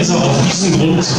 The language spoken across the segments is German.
ist auch auf diesen Grund zu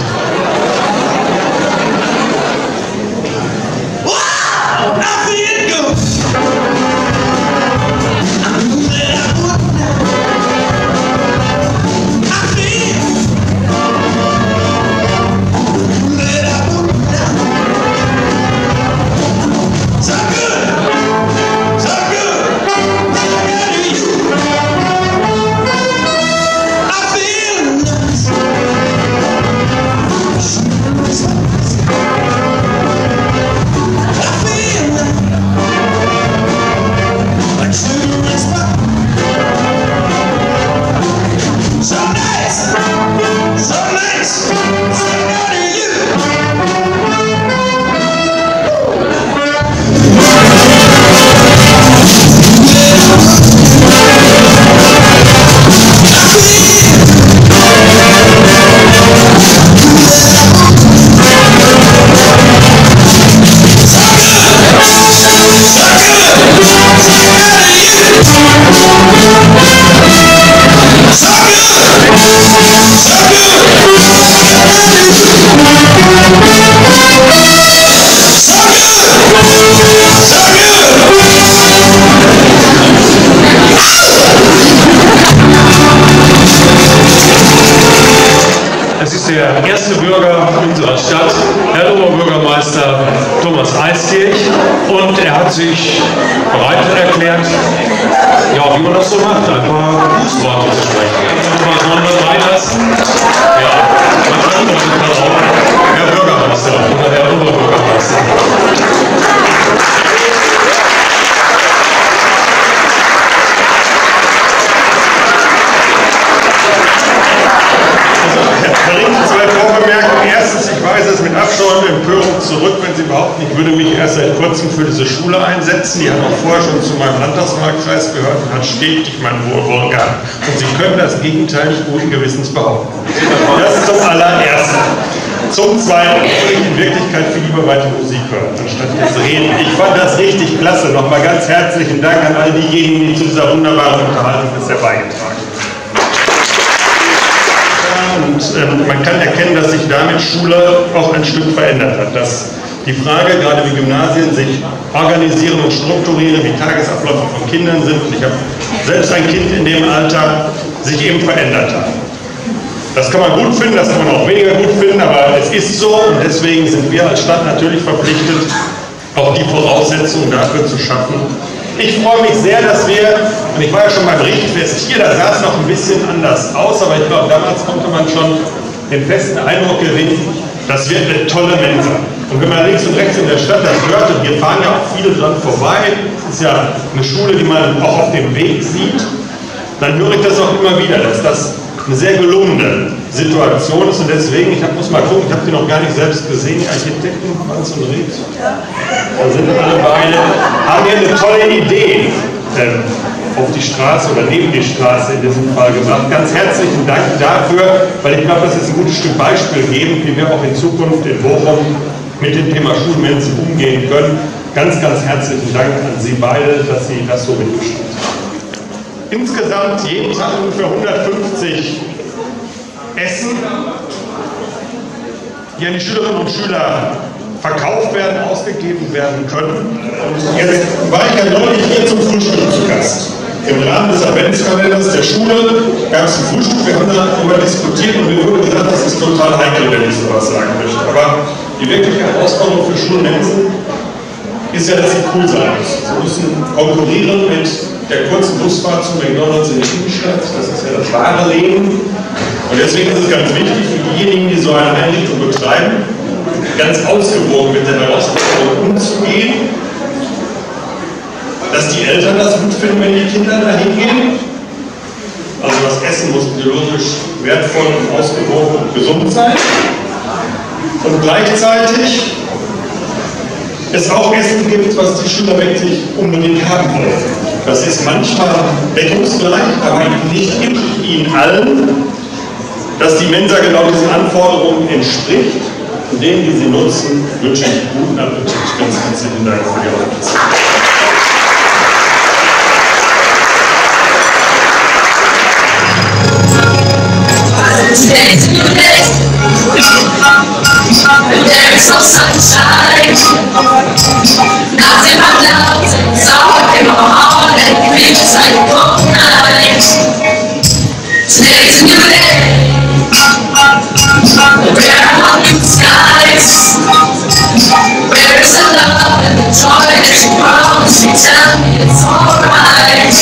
Es ist der erste Bürger unserer Stadt, Herr Oberbürgermeister Thomas Eiskirch, und er hat sich bereit erklärt, ja, wie man das so macht, ein paar Grußworte zu sprechen. Was wollen wir reinlassen? Ja, man antwortet darauf, Herr Bürgermeister oder Herr Oberbürgermeister. Zwei Vorbemerkungen. Erstens, ich weise es mit Abscheu und Empörung zurück, wenn Sie behaupten, ich würde mich erst seit kurzem für diese Schule einsetzen. Die hat auch vorher schon zu meinem Landtagswahlkreis gehört und hat stetig mein Wohlwollen gehabt. Und Sie können das Gegenteil nicht guten Gewissens behaupten. Das zum allerersten. Zum Zweiten würde ich in Wirklichkeit viel lieber weiter Musik hören, anstatt jetzt reden. Ich fand das richtig klasse. Nochmal ganz herzlichen Dank an all diejenigen, die zu dieser wunderbaren Unterhaltung bisher beigetragen haben. Und man kann erkennen, dass sich damit Schule auch ein Stück verändert hat. Dass die Frage, gerade wie Gymnasien sich organisieren und strukturieren, wie Tagesabläufe von Kindern sind, und ich habe selbst ein Kind in dem Alter, sich eben verändert hat. Das kann man gut finden, das kann man auch weniger gut finden, aber es ist so, und deswegen sind wir als Stadt natürlich verpflichtet, auch die Voraussetzungen dafür zu schaffen. Ich freue mich sehr, dass wir, und ich war ja schon beim Richtfest hier, da sah es noch ein bisschen anders aus, aber ich glaube, damals konnte man schon den festen Eindruck gewinnen, das wird eine tolle Mensa. Und wenn man links und rechts in der Stadt das hört, und wir fahren ja auch viele dran vorbei, es ist ja eine Schule, die man auch auf dem Weg sieht, dann höre ich das auch immer wieder, dass das eine sehr gelungene Situation ist, und deswegen, ich muss mal gucken, ich habe die noch gar nicht selbst gesehen, die Architekten, Franz und Ried, da sind alle beide, haben hier eine tolle Idee auf die Straße oder neben die Straße in diesem Fall gebracht. Ganz herzlichen Dank dafür, weil ich glaube, das ist ein gutes Stück Beispiel geben, wie wir auch in Zukunft in Bochum mit dem Thema Schulmensa umgehen können. Ganz, ganz herzlichen Dank an Sie beide, dass Sie das so mitgestaltet haben. Insgesamt jeden Tag ungefähr 150 Essen, die an die Schülerinnen und Schüler verkauft werden, ausgegeben werden können. Und jetzt war ich ja neulich hier zum Frühstück zu Gast. Im Rahmen des Adventskalenders der Schule gab es ein Frühstück, wir haben darüber diskutiert und mir wurde gesagt, das ist total heikel, wenn ich sowas sagen möchte. Aber die wirkliche Herausforderung für Schulmensen ist ja, dass sie cool sein müssen. Sie müssen konkurrieren mit der kurzen Busfahrt zu McDonalds in der Innenstadt. Das ist ja das wahre Leben. Und deswegen ist es ganz wichtig für diejenigen, die so eine Einrichtung betreiben, ganz ausgewogen mit der Herausforderung umzugehen, dass die Eltern das gut finden, wenn die Kinder da hingehen. Also das Essen muss biologisch wertvoll und ausgewogen und gesund sein. Und gleichzeitig es auch Essen gibt, was die Schüler wirklich unbedingt haben wollen. Das ist manchmal deckungsgleich, aber nicht ihnen allen, dass die Mensa genau diesen Anforderungen entspricht. Und denen, die sie nutzen, wünsche ich guten Appetit. Ganz herzlichen Dank für die Aufmerksamkeit. is no sunshine. Nothing but clouds and dark in my heart, and it feels like a cold night. Today's a new day. Where are blue skies? Where is the love and the joy that you promised me? Tell me it's alright.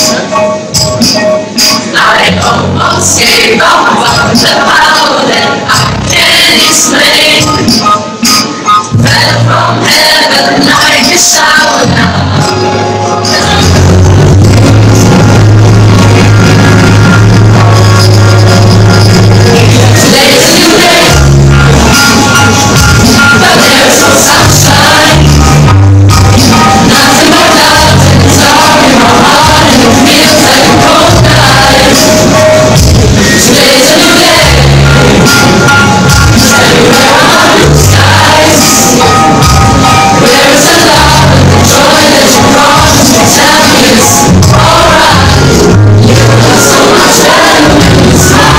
I almost gave up on the power that I can't explain. Fell from heaven like a shower now. Today's a new day, but there's no sunshine. Nothing but clouds and it's dark in my heart, and it feels like a cold night. Today's a new day. Everywhere are blue skies. Where is the love and the joy that you promised me? Tell me it's alright. You look so much better when you smile.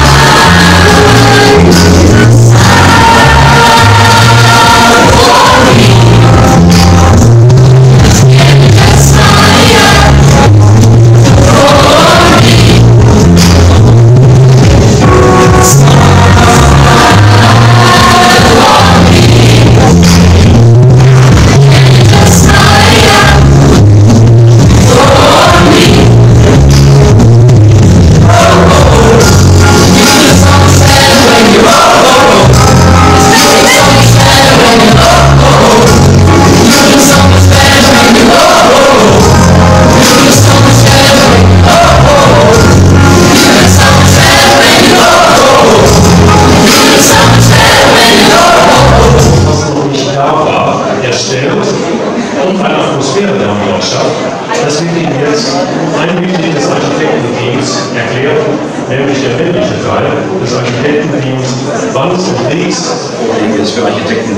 Und eine Atmosphäre der Hamburg schafft. Das wird Ihnen jetzt ein Mitglied des Architektenteams erklären, nämlich der männliche Teil des Architektenteams Wanz und Riegs. Ist für Architekten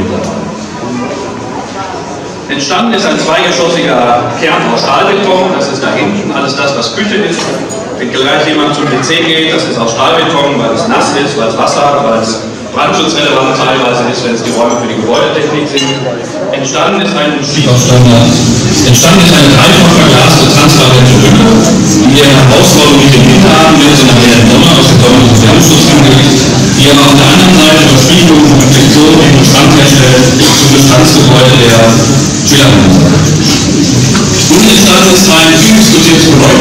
entstanden ist ein zweigeschossiger Kern aus Stahlbeton. Das ist da hinten alles das, was Küche ist. Wenn gleich jemand zum PC geht, das ist aus Stahlbeton, weil es nass ist, weil es Wasser, weil es brandschutzrelevant teilweise ist, wenn es die Räume für die Gebäudetechnik sind. Entstanden ist eine dreifach verglaste, transparente Hülle, die wir eine Herausforderung mit dem Winter haben, wenn sie nachher im Sommer aus dem Sommer des Wärmeschutz angelegt, die aber auf der anderen Seite über Spiegelung und Reflexion den Bestand herstellt zum Bestandsgebäude der Schülermünze. Nun ist das ein viel diskutiertes Gebäude.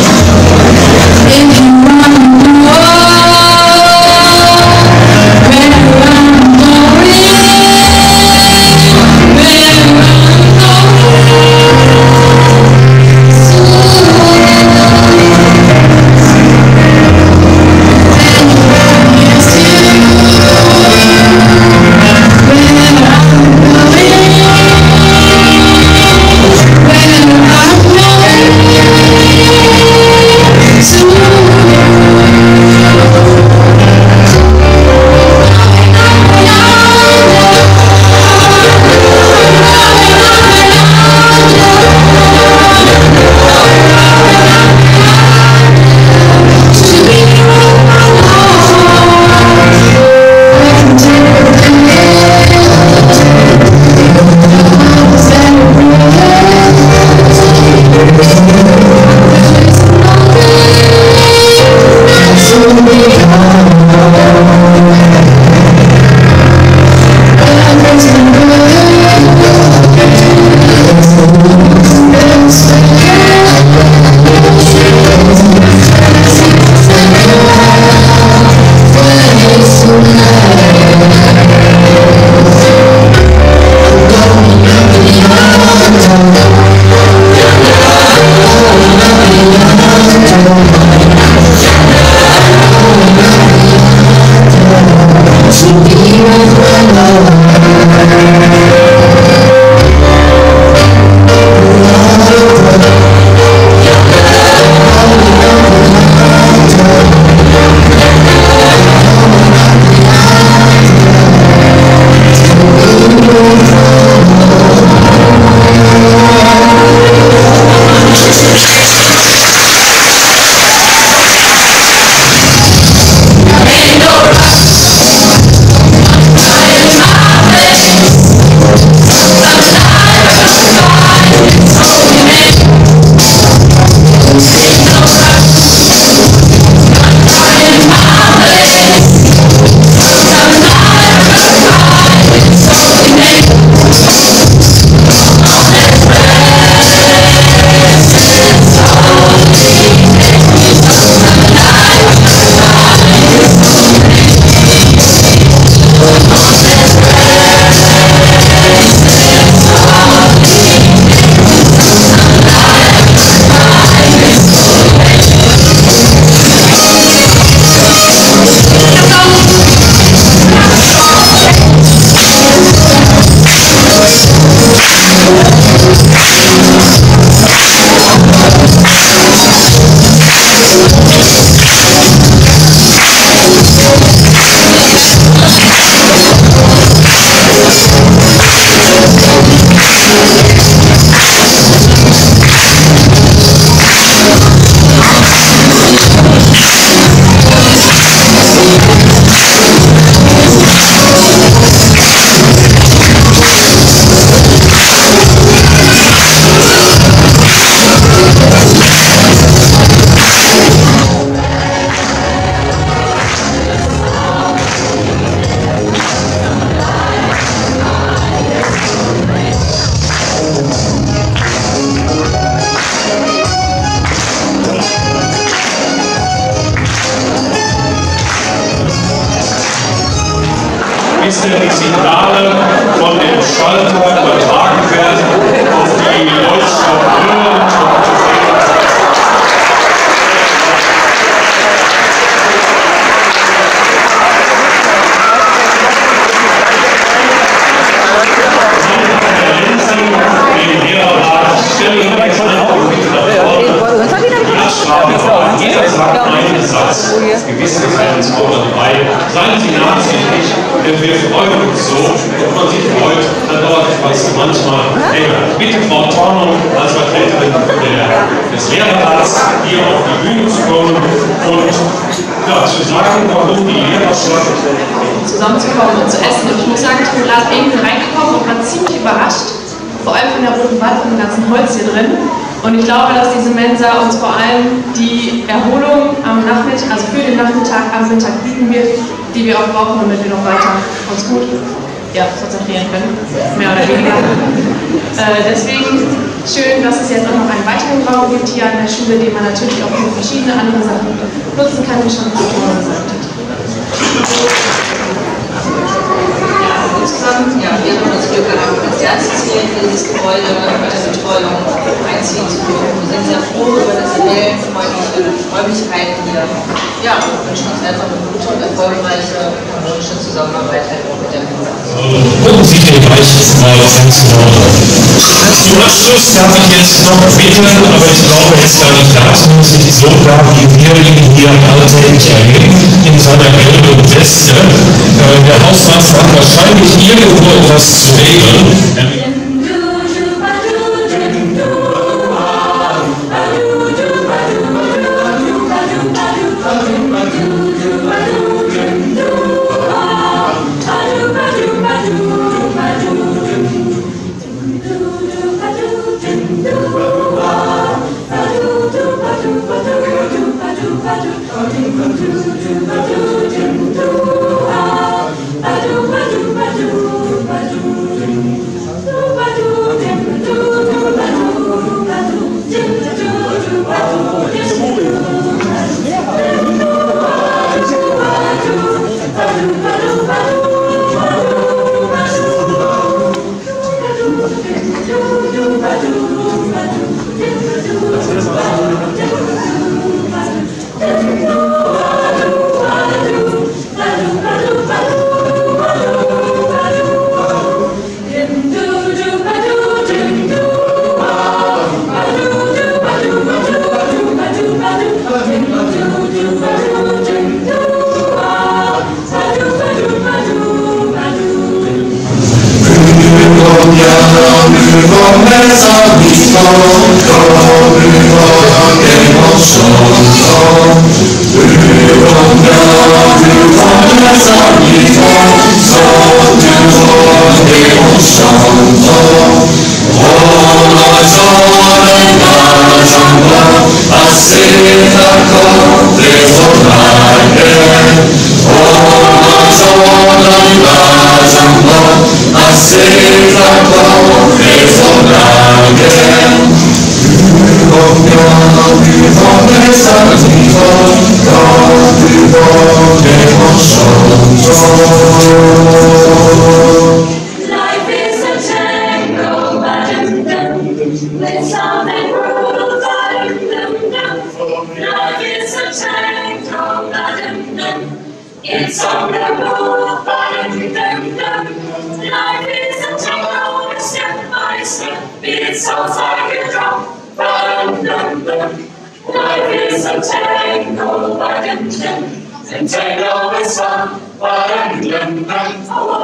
bis denn die Signale von dem Schalter übertragen werden auf die Leuchtstoffröhren. Jeder sagt einen Satz, gewiss gefällt uns auch dabei. Seien Sie nachsichtig, denn wir freuen uns so. Wenn man sich freut, dann dauert etwas manchmal länger. Bitte Frau Tornung als Vertreterin des Lehrerrats hier auf die Bühne zu kommen und ja, zu sagen, warum die Lehrerschaft zusammenzukommen und zu essen. Und ich muss sagen, ich bin gerade eben reingekommen und war ziemlich überrascht, vor allem von der roten Wand und dem ganzen Holz hier drin. Und ich glaube, dass diese Mensa uns vor allem die Erholung am Nachmittag, also für den Nachmittag am Mittag bieten wird, die wir auch brauchen, damit wir noch weiter uns gut konzentrieren können, mehr oder weniger. Deswegen schön, dass es jetzt auch noch einen weiteren Raum gibt hier an der Schule, den man natürlich auch für verschiedene andere Sachen nutzen kann, wie schon Frau gesagt hat. Insgesamt, ja, wir haben das Glück gehabt, als erstes hier in dieses Gebäude mit der Betreuung einziehen zu dürfen. Wir sind sehr froh über diese wellenfreundlichen Räumlichkeiten hier. Ja, und wünschen uns einfach eine gute und erfolgreiche harmonische Zusammenarbeit mit der Mensa. Gucken Sie den Bereich mal ganz genau. Zum Abschluss darf ich jetzt noch bitten, aber ich glaube, jetzt gar nicht dazu, sich so da, wie wir ihn hier alltäglich erleben, in seiner gelben Weste. Der Hausmeister hat wahrscheinlich irgendwo etwas zu regeln. It's on the move, life is a tango, step by step, it sounds like a drum. Life is a tango, and tango is fun.